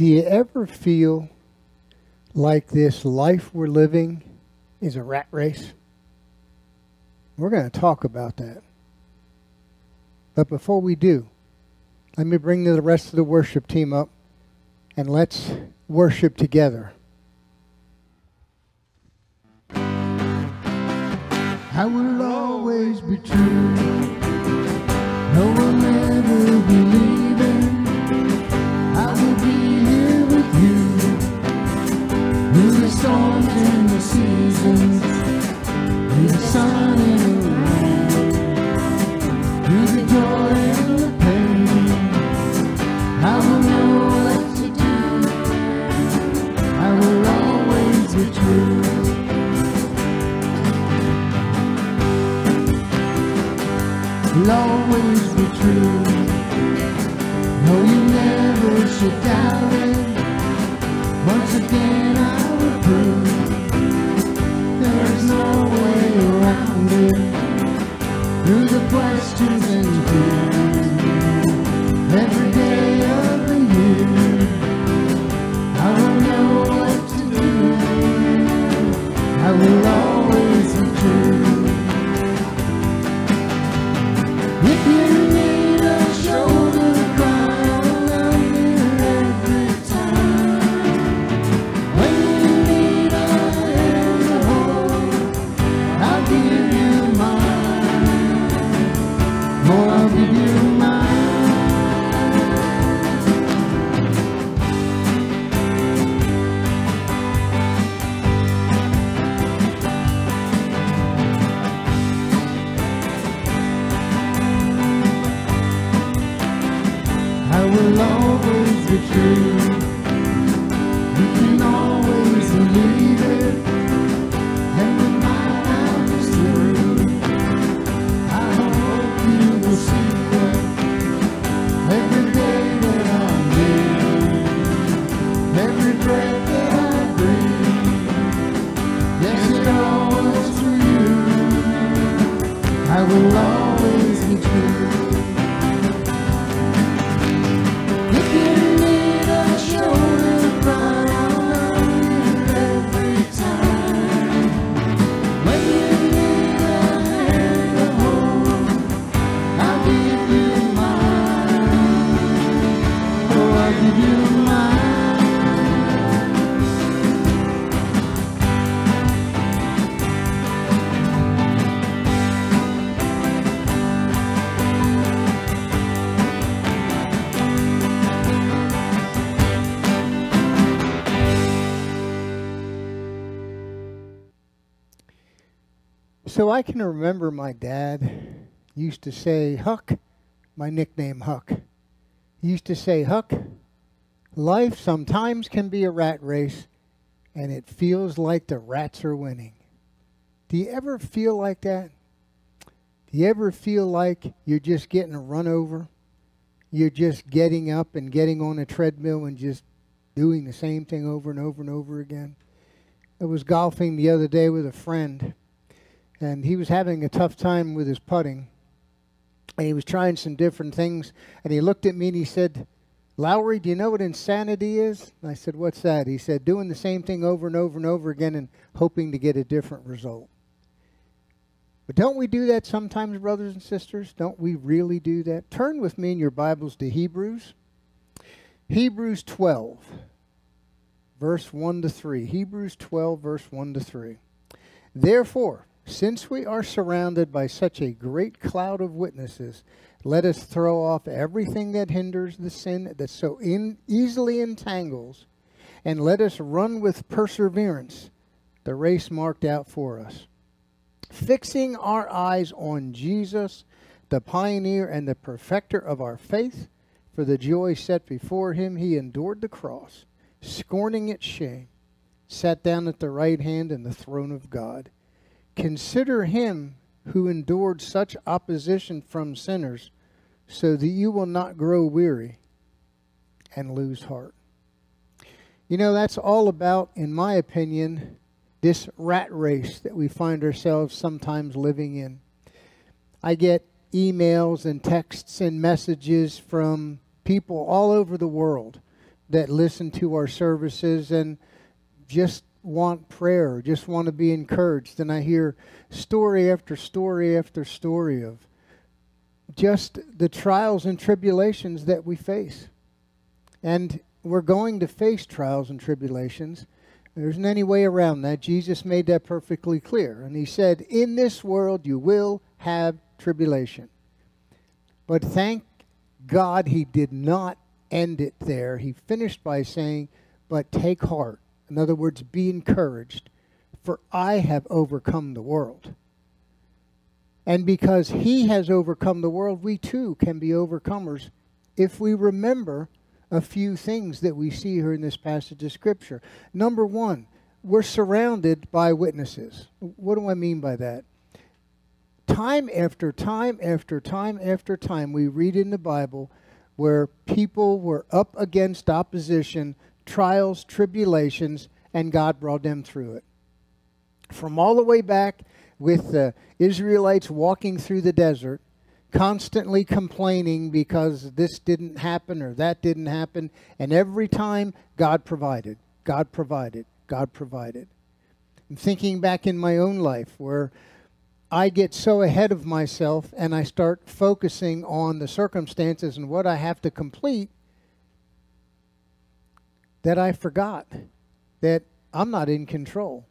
Do you ever feel like this life we're living is a rat race? We're going to talk about that. But before we do, let me bring the rest of the worship team up and let's worship together. I will always be true. No one ever believing. I will be here with you through the storms and the seasons, through the sun and the rain, through the joy and the pain. I will know what to do. I will always be true. Will always be true. No, you never should doubt it. Once again I will prove there's no way around it. Through the questions and fears, every day of the year, I will know what to do. I will always be true. If you need a shoulder to cry on, I'm here every time. When you need a hand to hold, I'll give you mine. Oh, I'll give you mine. I will always be true. You can always believe it. And when my time is through, I hope you will see that every day that I live, every breath that I breathe, yes, it all was for you. I will always be true. So I can remember my dad used to say, Huck, my nickname Huck. He used to say, Huck, life sometimes can be a rat race and it feels like the rats are winning. Do you ever feel like that? Do you ever feel like you're just getting run over? You're just getting up and getting on a treadmill and just doing the same thing over and over and over again? I was golfing the other day with a friend, and he was having a tough time with his putting. And he was trying some different things. And he looked at me and he said, Lowrie, do you know what insanity is? And I said, what's that? He said, doing the same thing over and over and over again and hoping to get a different result. But don't we do that sometimes, brothers and sisters? Don't we really do that? Turn with me in your Bibles to Hebrews. Hebrews 12, verse 1 to 3. Hebrews 12, verse 1 to 3. Therefore, since we are surrounded by such a great cloud of witnesses, let us throw off everything that hinders the sin that so easily entangles, and let us run with perseverance the race marked out for us, fixing our eyes on Jesus, the pioneer and the perfecter of our faith. For the joy set before him, he endured the cross, scorning its shame, sat down at the right hand in the throne of God. Consider him who endured such opposition from sinners, so that you will not grow weary and lose heart. You know, that's all about, in my opinion, this rat race that we find ourselves sometimes living in. I get emails and texts and messages from people all over the world, that listen to our services and just want prayer, just want to be encouraged. And I hear story after story after story of just the trials and tribulations that we face. And we're going to face trials and tribulations. There isn't any way around that. Jesus made that perfectly clear. And he said, in this world you will have tribulation. But thank God he did not end it there. He finished by saying, but take heart. In other words, be encouraged, for I have overcome the world. And because he has overcome the world, we too can be overcomers if we remember a few things that we see here in this passage of Scripture. Number one, we're surrounded by witnesses. What do I mean by that? Time after time after time after time, we read in the Bible where people were up against opposition, trials, tribulations, and God brought them through it. From all the way back with the Israelites walking through the desert, constantly complaining because this didn't happen or that didn't happen, and every time God provided, God provided, God provided. I'm thinking back in my own life where I get so ahead of myself and I start focusing on the circumstances and what I have to complete that I forgot that I'm not in control.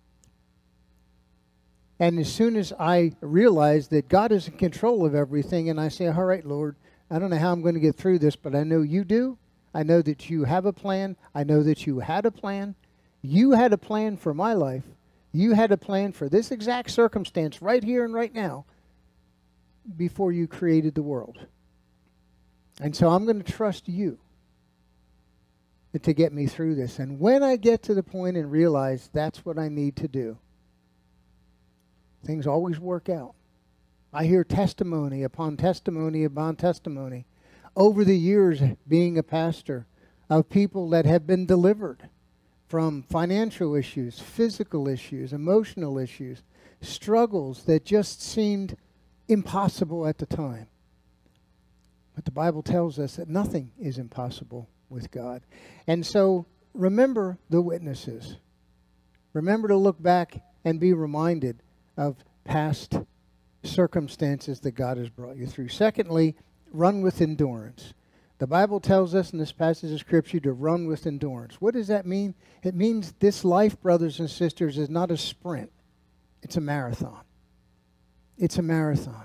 And as soon as I realize that God is in control of everything, and I say, all right, Lord, I don't know how I'm going to get through this, but I know you do. I know that you have a plan. I know that you had a plan. You had a plan for my life. You had a plan for this exact circumstance right here and right now before you created the world. And so I'm going to trust you to get me through this. And when I get to the point and realize that's what I need to do, things always work out. I hear testimony upon testimony upon testimony over the years being a pastor of people that have been delivered from financial issues, physical issues, emotional issues, struggles that just seemed impossible at the time. But the Bible tells us that nothing is impossible with God. And so remember the witnesses. Remember to look back and be reminded of past circumstances that God has brought you through. Secondly, run with endurance. The Bible tells us in this passage of Scripture to run with endurance. What does that mean? It means this life, brothers and sisters, is not a sprint. It's a marathon. It's a marathon.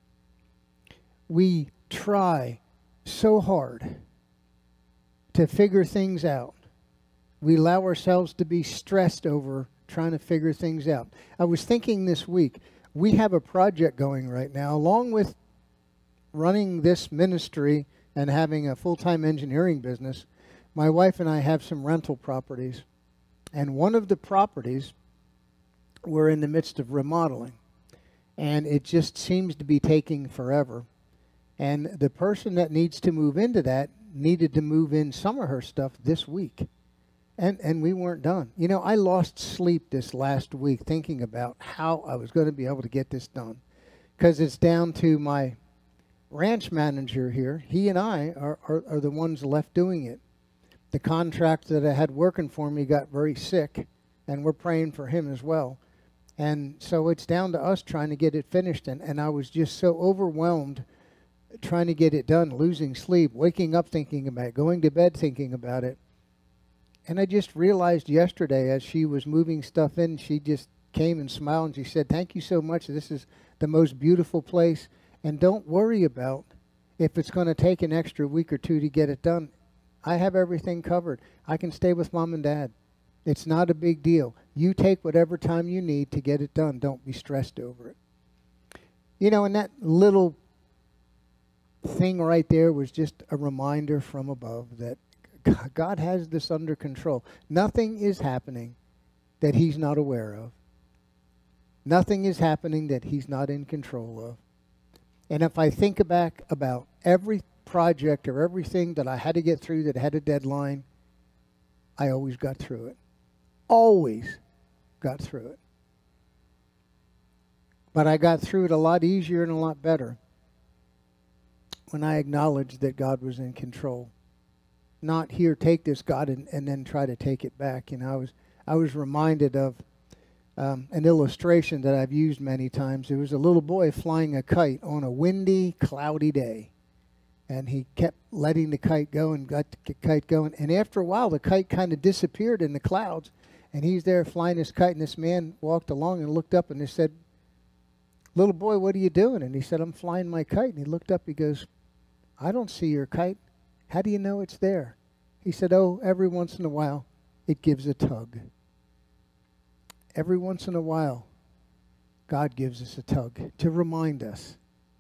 We try so hard to figure things out. We allow ourselves to be stressed over trying to figure things out. I was thinking this week, we have a project going right now, along with running this ministry and having a full-time engineering business. My wife and I have some rental properties. And one of the properties, we're in the midst of remodeling. And it just seems to be taking forever. And the person that needs to move into that needed to move in some of her stuff this week. And we weren't done. You know, I lost sleep this last week thinking about how I was going to be able to get this done. Because it's down to my ranch manager here. He and I are the ones left doing it. The contractor that I had working for me got very sick, and we're praying for him as well. And so it's down to us trying to get it finished. And I was just so overwhelmed trying to get it done, losing sleep, waking up thinking about it, going to bed thinking about it. And I just realized yesterday as she was moving stuff in, she just came and smiled and she said, thank you so much. This is the most beautiful place. And don't worry about if it's going to take an extra week or two to get it done. I have everything covered. I can stay with Mom and Dad. It's not a big deal. You take whatever time you need to get it done. Don't be stressed over it. You know, and that little thing right there was just a reminder from above that God has this under control. Nothing is happening that he's not aware of. Nothing is happening that he's not in control of. And if I think back about every project or everything that I had to get through that had a deadline, I always got through it. Always got through it. But I got through it a lot easier and a lot better when I acknowledged that God was in control. not here, take this, God, and then try to take it back. You know, I was reminded of an illustration that I've used many times. There was a little boy flying a kite on a windy, cloudy day. And he kept letting the kite go and got the kite going. And after a while, the kite kind of disappeared in the clouds. And he's there flying his kite. And this man walked along and looked up and he said, "Little boy, what are you doing?" And he said, "I'm flying my kite." And he looked up, he goes, "I don't see your kite. How do you know it's there?" He said, "Oh, every once in a while, it gives a tug." Every once in a while, God gives us a tug to remind us,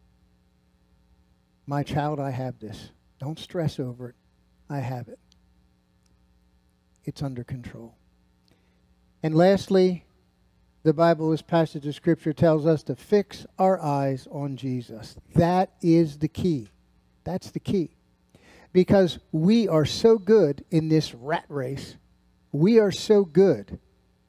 "My child, I have this. Don't stress over it. I have it. It's under control." And lastly, the Bible, this passage of Scripture tells us to fix our eyes on Jesus. That is the key. That's the key. Because we are so good in this rat race. We are so good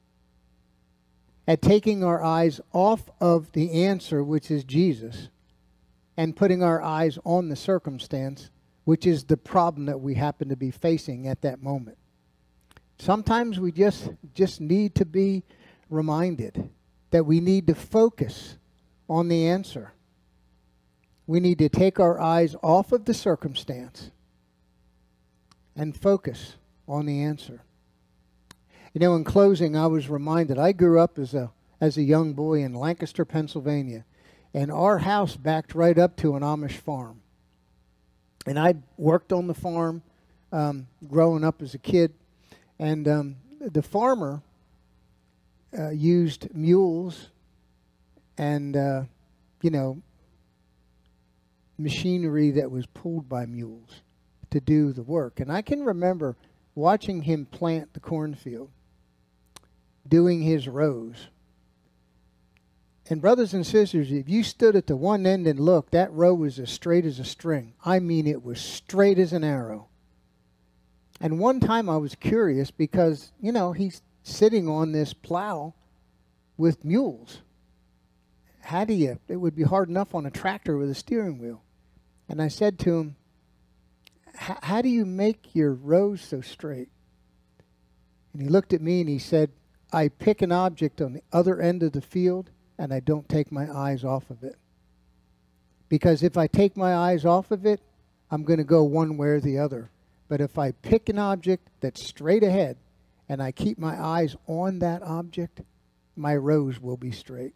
at taking our eyes off of the answer, which is Jesus, and putting our eyes on the circumstance, which is the problem that we happen to be facing at that moment. Sometimes we just need to be reminded that we need to focus on the answer. We need to take our eyes off of the circumstance and focus on the answer. You know, in closing, I was reminded, I grew up as a young boy in Lancaster, Pennsylvania. And our house backed right up to an Amish farm. And I worked on the farm growing up as a kid. And the farmer used mules and, machinery that was pulled by mules to do the work. And I can remember watching him plant the cornfield, doing his rows. And brothers and sisters, if you stood at the one end and looked, that row was as straight as a string. I mean, it was straight as an arrow. And one time I was curious because, he's sitting on this plow with mules. It would be hard enough on a tractor with a steering wheel. And I said to him, how do you make your rows so straight? And he looked at me and he said, "I pick an object on the other end of the field and I don't take my eyes off of it. Because if I take my eyes off of it, I'm going to go one way or the other. But if I pick an object that's straight ahead and I keep my eyes on that object, my rows will be straight."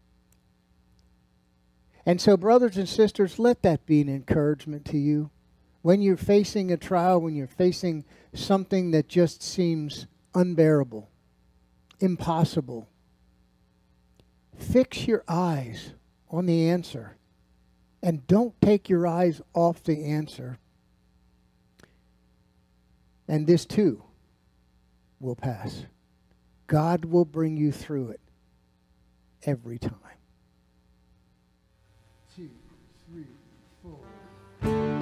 And so, brothers and sisters, let that be an encouragement to you. When you're facing a trial, when you're facing something that just seems unbearable, impossible, fix your eyes on the answer and don't take your eyes off the answer. And this too will pass. God will bring you through it every time. 2, 3, 4.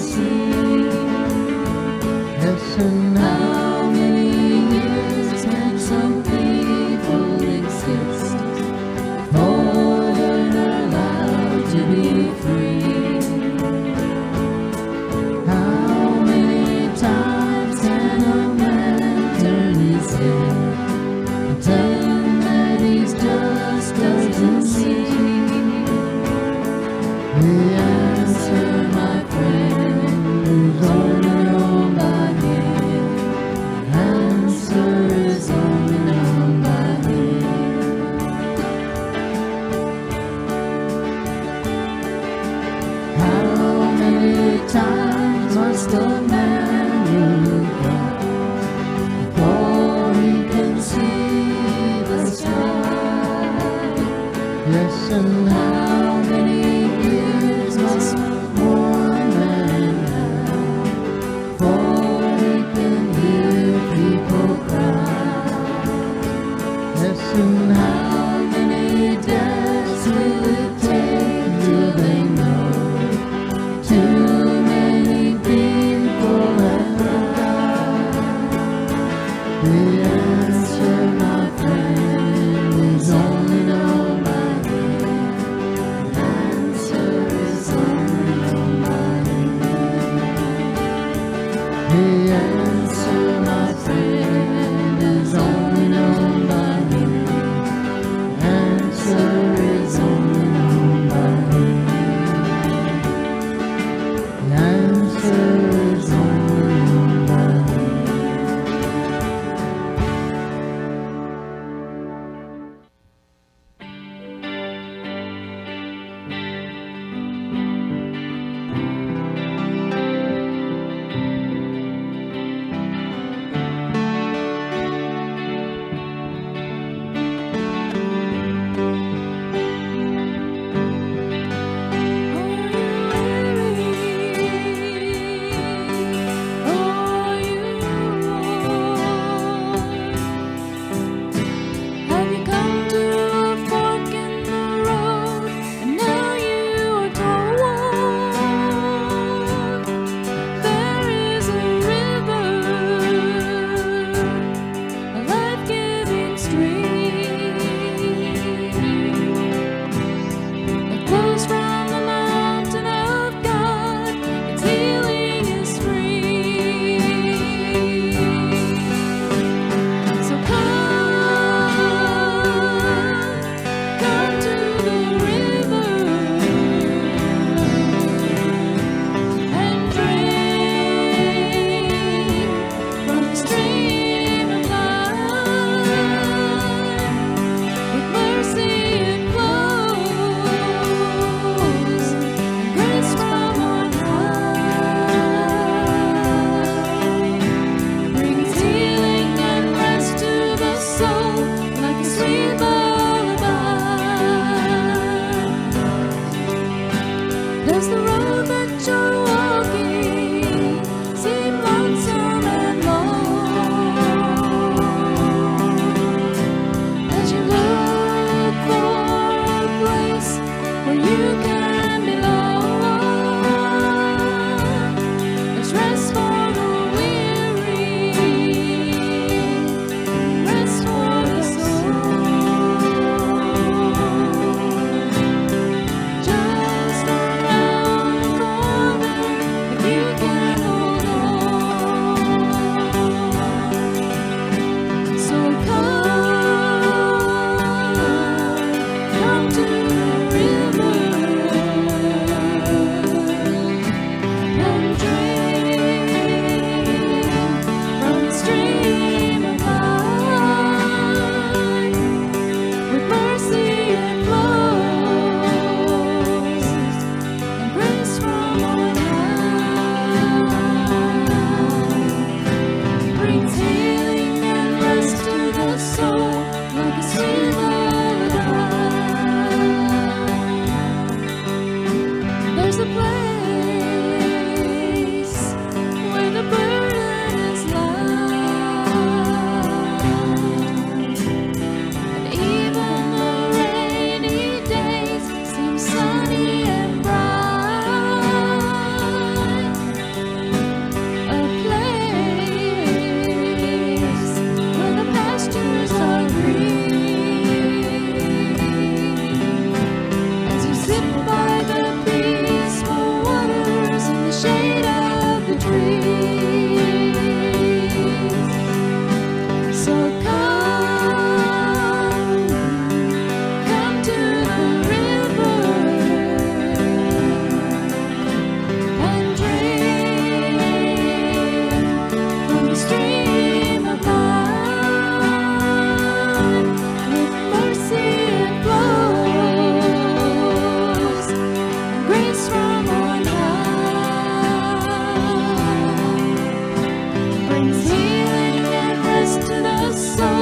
How many years can And how many years must one man have before he can hear people cry? Yes, and how many deaths will it take till they know too many people have died? The answer, my friend, is only known by Him. The answer is only known by Him. The answer, my friend, is only known by Him. The answer is only known by Him. The answer is only known by Him. Have you come to a fork in the road, and now you are told there is a river, a life-giving stream that flows from the mountain of God. Its healing is free. So come to the river and drink from the stream of life. With mercy it flows, and grace from on high brings healing and rest to the soul like a sweet lullaby. Does the road that you're walking seem lonesome and long? As you look for a place where you can belong, there's rest for the weary, rest for the soul. Just around the corner, if you can hold on. So come to the river and drink from the stream of life. With mercy it flows, and grace from on high brings healing and rest to the soul like a sweet lullaby. There's a place where the burden is light, and even the rainy days seem sunny and bright. A place where the pastures are green. As you sit by the peaceful waters in the shade of the trees. So come to the river and drink from the stream of life. With mercy it flows, and grace from on high brings healing and rest to the soul.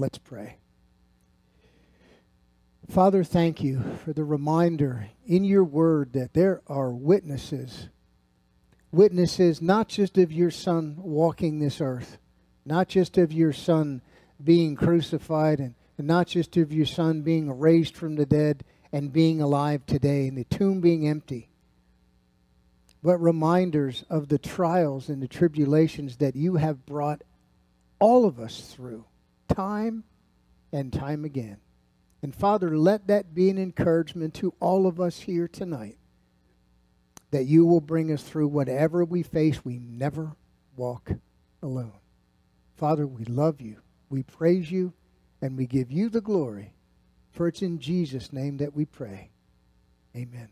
Let's pray. Father, thank you for the reminder in your word that there are witnesses. Witnesses not just of your Son walking this earth, not just of your Son being crucified, and not just of your Son being raised from the dead and being alive today and the tomb being empty, but reminders of the trials and the tribulations that you have brought all of us through time and time again. And Father, let that be an encouragement to all of us here tonight, that you will bring us through whatever we face. We never walk alone. Father, we love you, we praise you, and we give you the glory. For it's in Jesus' name that we pray. Amen.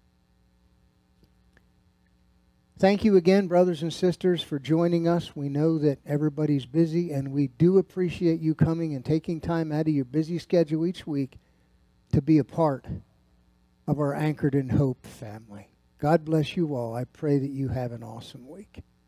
Thank you again, brothers and sisters, for joining us. We know that everybody's busy, and we do appreciate you coming and taking time out of your busy schedule each week to be a part of our Anchored in Hope family. God bless you all. I pray that you have an awesome week.